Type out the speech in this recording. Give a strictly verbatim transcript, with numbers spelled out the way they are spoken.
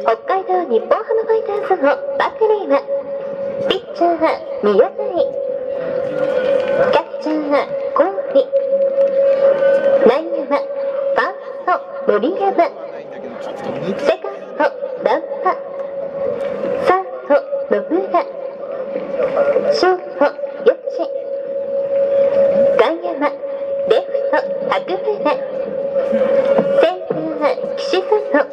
北海道日本ハムファイターズのバッテリーはピッチャー宮崎、キャッチャーコーリ、内野はファースト森山、セカンドダンパ、サード野村、ショートヨシ、外野はレフト白村、センター岸里、